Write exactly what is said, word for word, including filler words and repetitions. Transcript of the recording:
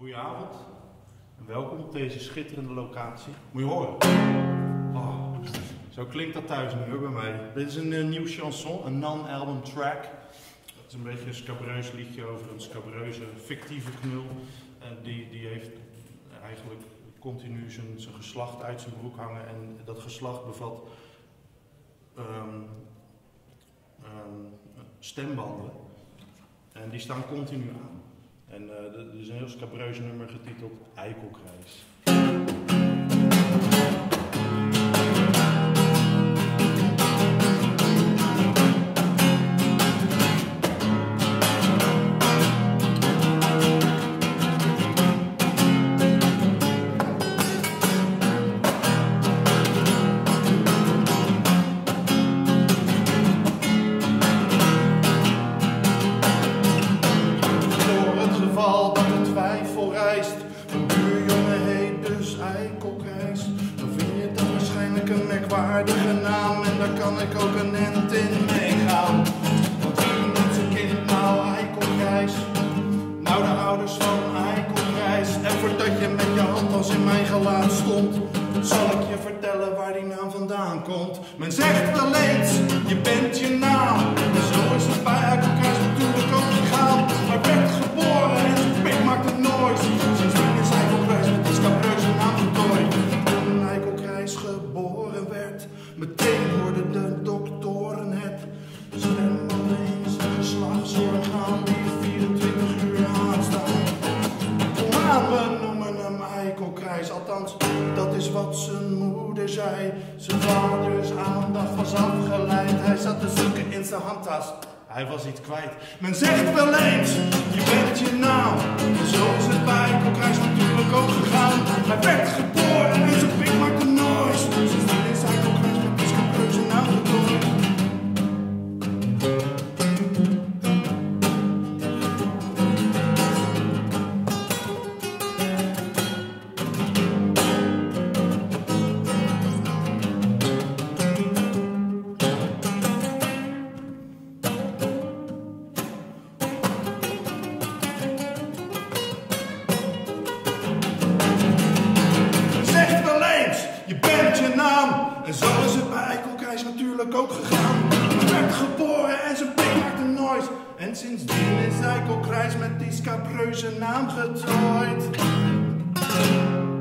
Goedenavond en welkom op deze schitterende locatie. Moet je horen. Oh, zo klinkt dat thuis nu hoor bij mij. Dit is een uh, nieuw chanson, een non-album track. Het is een beetje een scabreus liedje over een scabreuze fictieve knul. Uh, die, die heeft eigenlijk continu zijn, zijn geslacht uit zijn broek hangen en dat geslacht bevat um, um, stembanden en die staan continu aan. En uh, er is een heel scabreus nummer getiteld Eikelkruis. Een buurjongen heet dus Eikelkruis. Dan vind je dat waarschijnlijk een merkwaardige naam. En daar kan ik ook een end in meegaan. Want wie noemt zijn kind nou Eikelkruis? Nou de ouders van Eikelkruis. En voordat je met je hand als in mijn gelaat stond, zal ik je vertellen waar die naam vandaan komt. Men zegt wel eens, je bent je naam. En zo is het bij Eikelkruis natuurlijk ook gegaan. Maar ik werd geboren en zijn pik maakt het nooit. Sindsdien is Eikelkruis met die scabreuze naam getooid. Toen Eikelkruis geboren werd, meteen hoorden de doktoren het. Stembanden in zijn geslachtsorgaan die vierentwintig uur aanstaan. Maar we noemen hem Eikelkruis, althans dat is wat zijn moeder zei. Zijn vaders aandacht was afgeleid, hij zat te zoeken in zijn handtas. Hij was iets kwijt. Men zegt wel eens, je bent je naam. Zo is het bij Eikelkruis natuurlijk ook gegaan. Hij werd geboren en zijn pik maakte noise. Sindsdien is Eikelkruis met die scabreuze naam getooid. Je bent je naam, en zo is het bij Eikelkruis natuurlijk ook gegaan. Hij werd geboren en zijn pik maakte noise. En sindsdien is Eikelkruis met die scabreuze naam getooid.